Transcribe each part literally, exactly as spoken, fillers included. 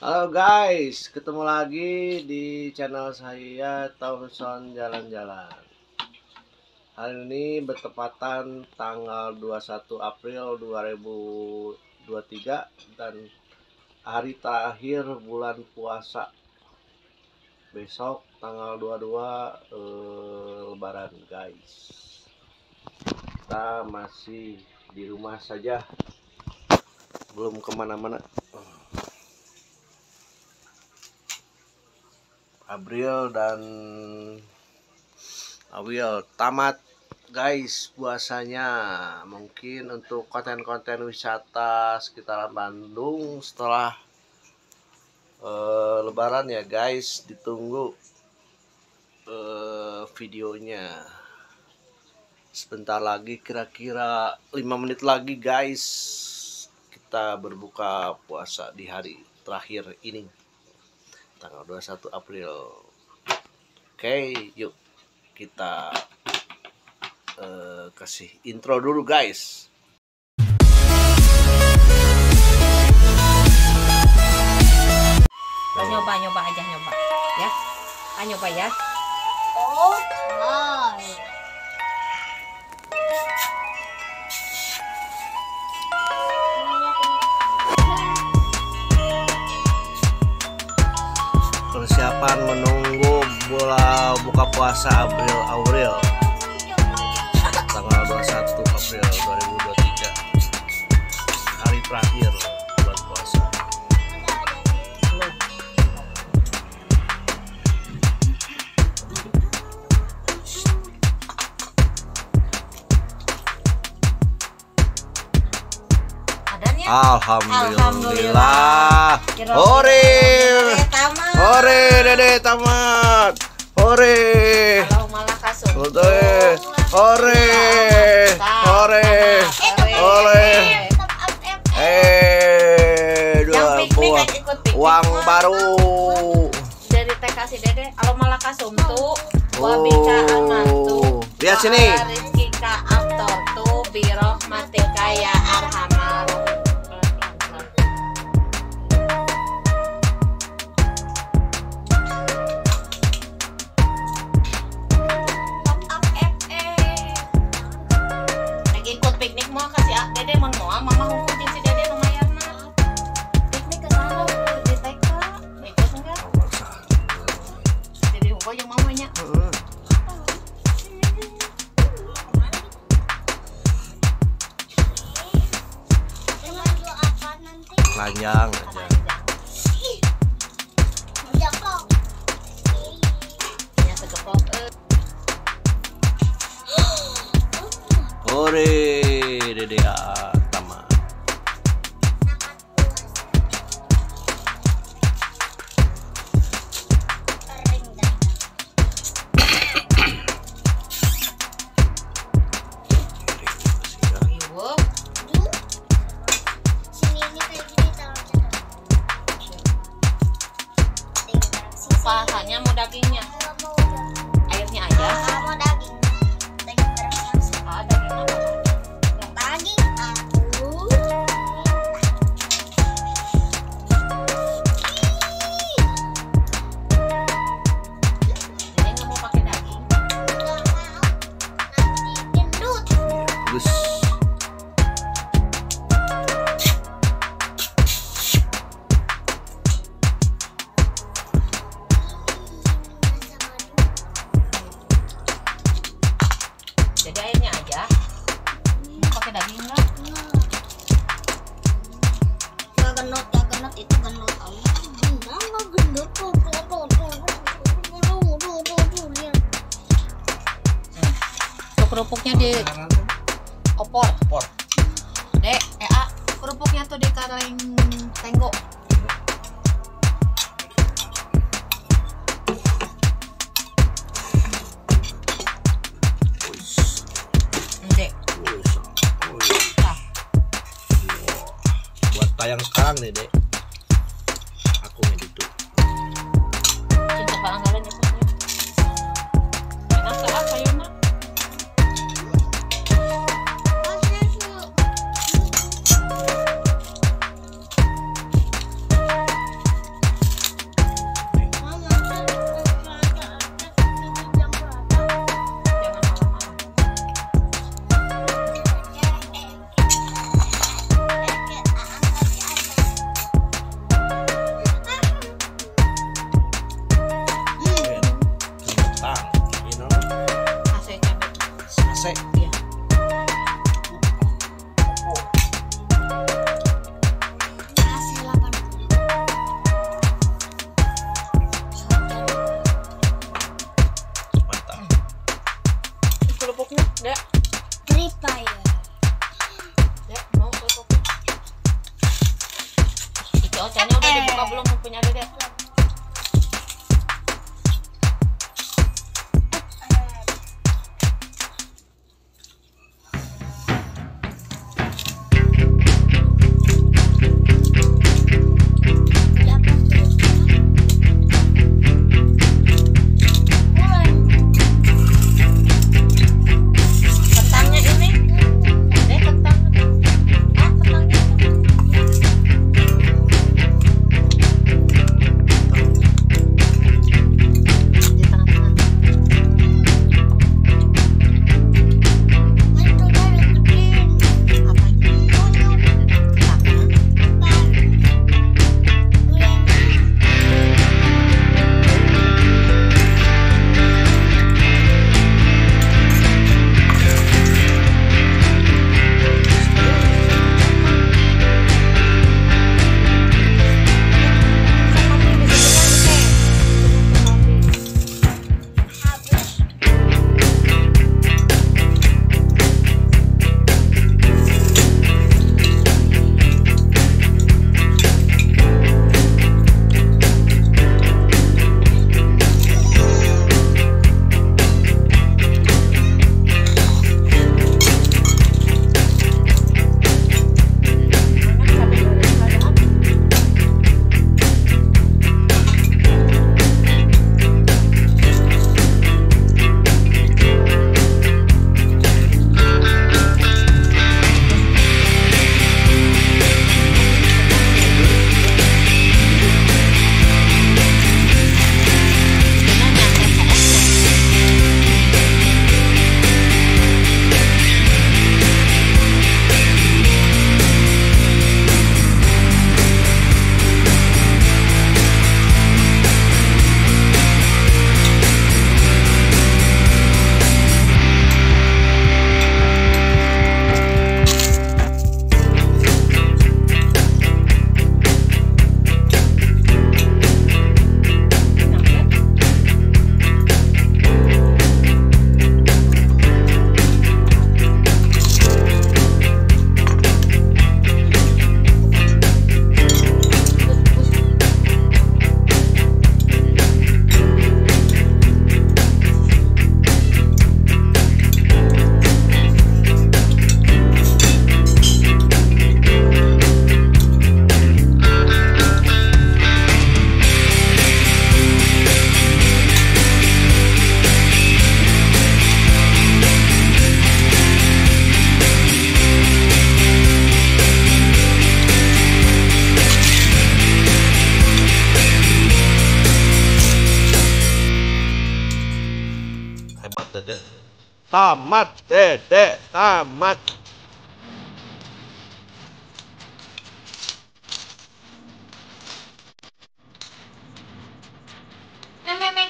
Halo guys, ketemu lagi di channel saya Thompson Jalan-Jalan. Hari ini bertepatan tanggal dua puluh satu April dua ribu dua puluh tiga dan hari terakhir bulan puasa. Besok tanggal dua puluh dua eh, Lebaran guys. Kita masih di rumah saja, belum kemana-mana. April dan Awil tamat guys puasanya. Mungkin untuk konten-konten wisata sekitaran Bandung setelah uh, Lebaran ya guys, ditunggu uh, videonya. Sebentar lagi, kira-kira lima menit lagi guys, kita berbuka puasa di hari terakhir ini, tanggal dua puluh satu April. Oke, yuk kita uh, kasih intro dulu guys. Nyoba nyoba aja nyoba ya. Ah, nyoba ya. Oh, hai. Persiapan menunggu bola buka puasa April Auril tanggal dua puluh satu April dua ribu dua puluh tiga, hari terakhir bulan puasa. Adanya? Alhamdulillah. Hore. Hore Dede tamat. Hore. Kalau malah kasum. Hore. Hore. Hore. Hore. Eh, dua buah uang baru dari T K si Dede. Kalau malah kasum tuh wabika amantu. Lihat sini. Rizkika aktor tuh birohmatika ya arhamar. Piknik mau kasih ah, Dede mau mau mama hukum si Dede lumayan mah. Piknik ke sana di T K. Ikut enggak? Dede hukum yang mamanya. Heeh. Lanjang aja. Ya segepok. Hore Dede tamat. Pahanya mau dagingnya, airnya aja. Mau daging. Daging berapa? Ah, daging apa? Daging aku. Dede nggak mau pakai daging. Enggak mau. Nanti gendut. Bagus. Jadi airnya aja. Mau pakai daging nggak? Enggak gendut, enggak gendut itu gendut. Enggak, enggak gendut. Tuh, tuh, tuh, tuh. Tuh, tuh, tuh, tuh, lihat. Tuh kerupuknya di opor. Opor. Dek, eh ah, kerupuknya tuh di kaleng tenggo. Dek, nah, Buat tayang sekarang nih Dek. Aku ngedit tuh. cinta pelanggaran ya pokoknya. Enak tak apa ya nak? buka belum punya Dede. Kentangnya ini, Dede kentang. Ah, kentangnya. Di tengah-tengah. Apa ini? Kentangnya. Hebat Dede. Tamat Dede, tamat. Memeng.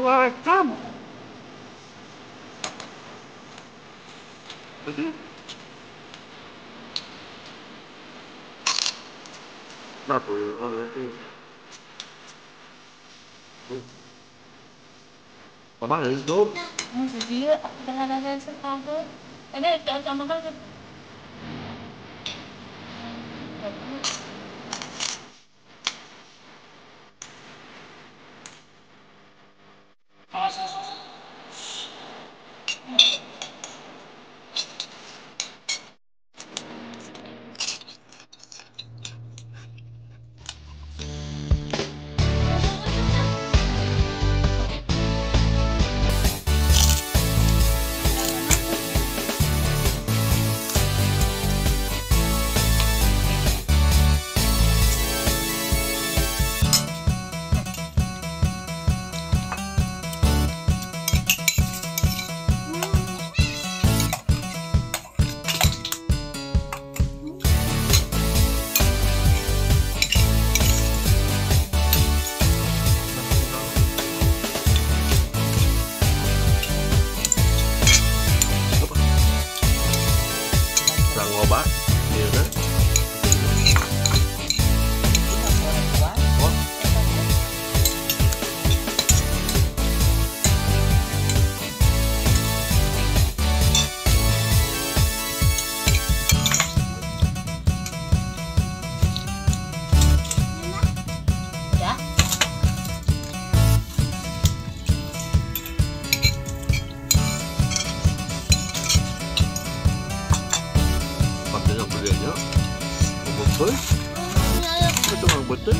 rekam. Betul. Nah, tuh, Mama hidup. Jadi dengan ada sesuatu, ini sama kan. Ngoba, iya kan? Udah. Pakai bedanya, betul, itu nggak betul.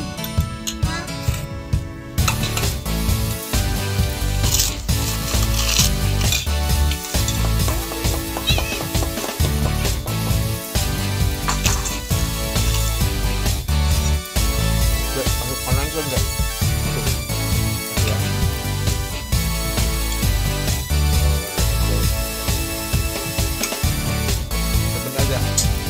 Panangkan deh. Sebentar aja.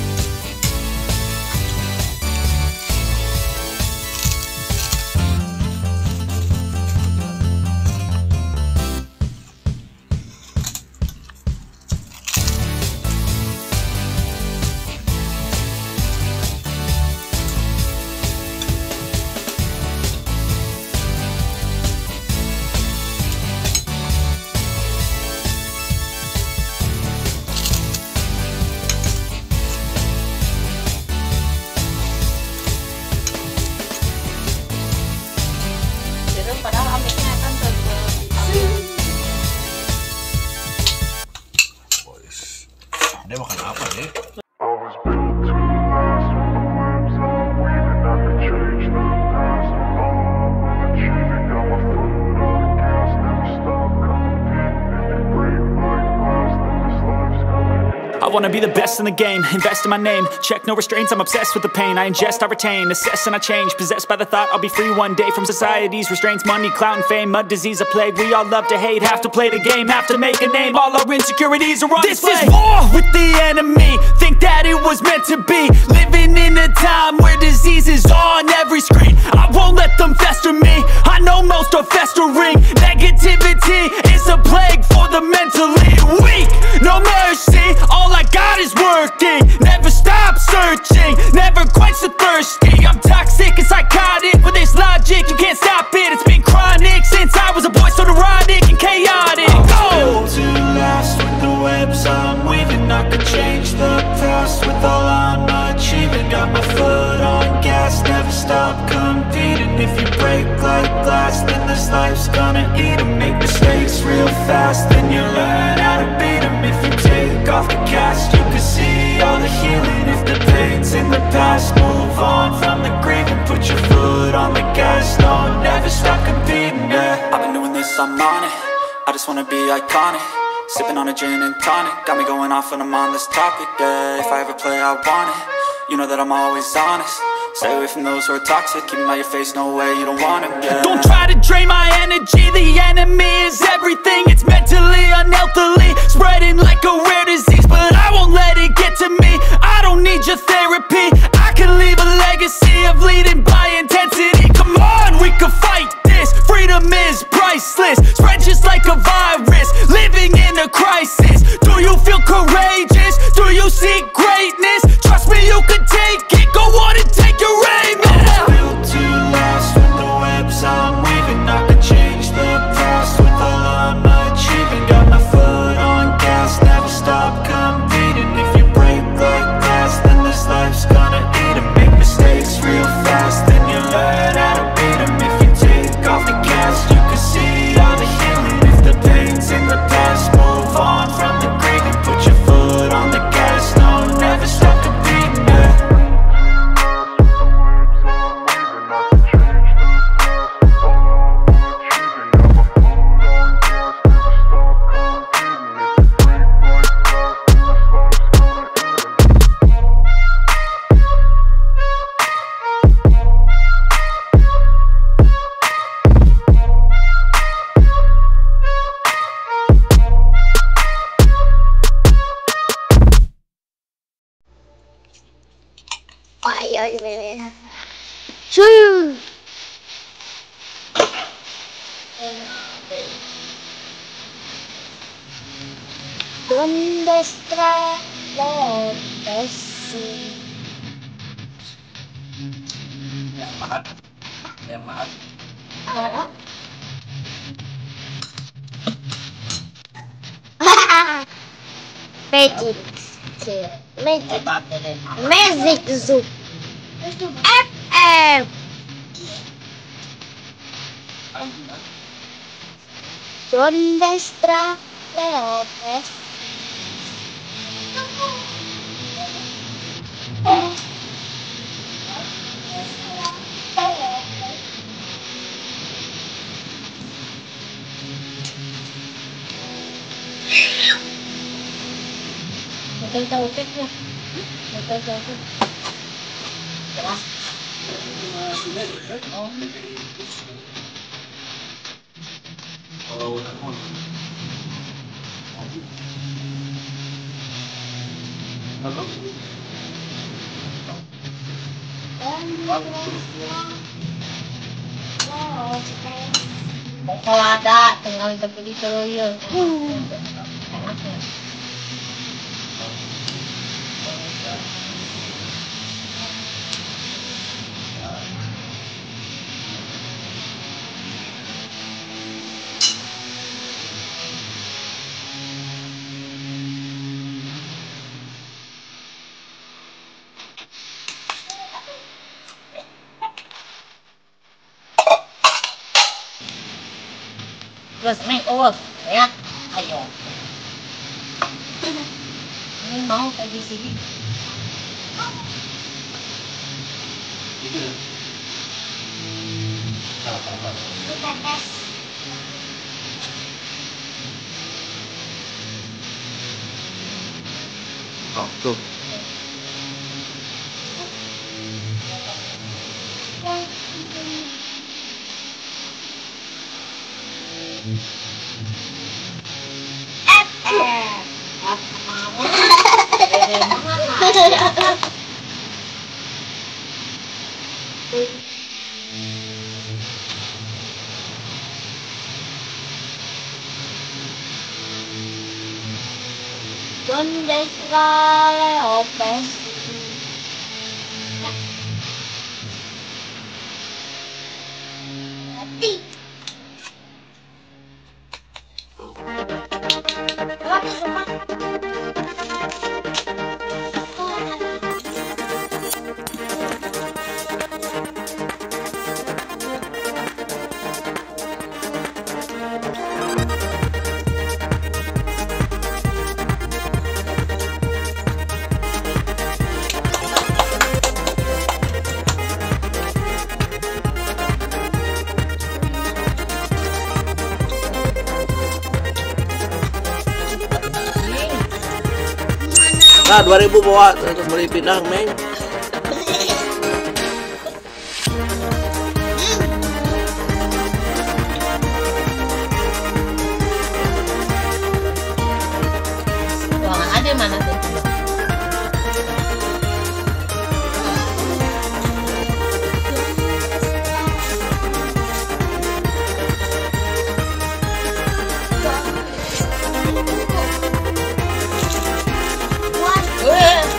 Padahal amiknya kan ke Boys, dia makan apa nih? I was built to last with the webs I'm weaving. I could change the past with all I'm achieving. Got my foot on the gas, never stop competing. If you break like glass, then this life's gonna end. I wanna be the best in the game, invest in my name. Check no restraints, I'm obsessed with the pain. I ingest, I retain, assess and I change. Possessed by the thought I'll be free one day from society's restraints. Money, clout and fame, mud, disease, a plague. We all love to hate, have to play the game, have to make a name. All our insecurities are on This display. is war with the enemy, think that it was meant to be. Living in a time where disease is on every screen. I won't let them fester me, I know most are festering. Negativity is a plague for the mentally weak. No mercy, all I got is working. Never stop searching, never quench the thirsty. I'm toxic and psychotic, with this logic you can't stop it. It's been chronic since I was a boy, so neurotic and chaotic. Go! To last with the webs I'm weaving. I could change the past with all I'm achieving. Got my foot on gas, never stop competing. If you break like glass, then this life's gonna eat 'em. Make mistakes real fast, then you learn how to beat 'em. If you take off the cast, you can see all the healing. If the pain's in the past, move on from the grave and put your foot on the gas. No, never stop competing, yeah. I've been doing this, I'm on it. I just wanna be iconic. Sipping on a gin and tonic, got me going off when I'm on this topic, yeah. If I ever play, I want it. You know that I'm always honest. Stay away from those who are toxic. Keep them out your face, no way, you don't want them, yeah. Don't try to drain my energy, the enemy is everything. It's mentally, unhealthily, spreading like a rare disease. But I won't let it get to me, I don't need your therapy. I can leave a legacy of leading by intensity. Come on, we can fight this, freedom is priceless. Spread ay, ay, ay. Sure. ¿Dónde está la Bessie? Magic. Magic. Magic Zoo. F M. ¿Dónde está la Bessie? Betul taufik ya. Betul taufik. Keras. Oh. Kalau ada, tinggal tapi di Solo. Terus main over, ya, ayo. Ini mau kayak di sini. Oh, tuh. ¿Dónde está la Bessie? Nah, dua ribu bawa terus beli pinang, Meng. Ruangan ada mana tuh? Weh.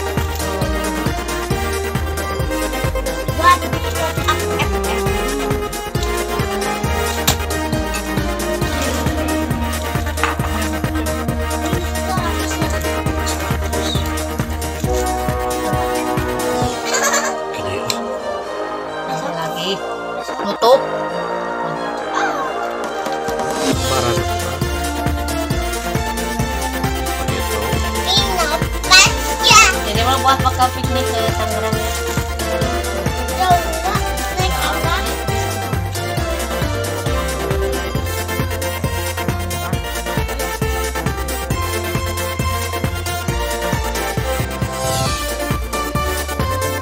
Masuk lagi. Nutup. Parah. Begitu. Jadi mau buat bakal piknik ke Tangerang.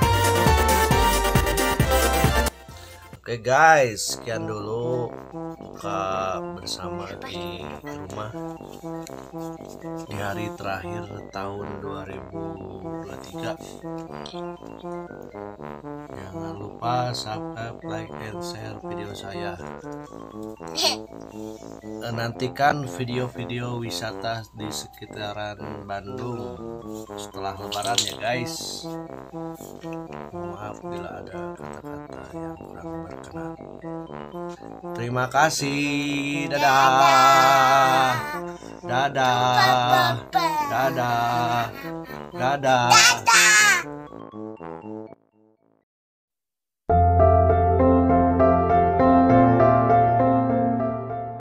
Oke guys, sekian dulu berbuka bersama di rumah di hari terakhir tahun dua ribu dua puluh tiga. Jangan lupa subscribe, like, and share video saya. Nantikan video-video wisata di sekitaran Bandung setelah lebaran ya guys. Maaf bila ada kata-kata yang kurang berkenan. Terima kasih. Dadah. Dadah. Dadah. Dadah. Dadah.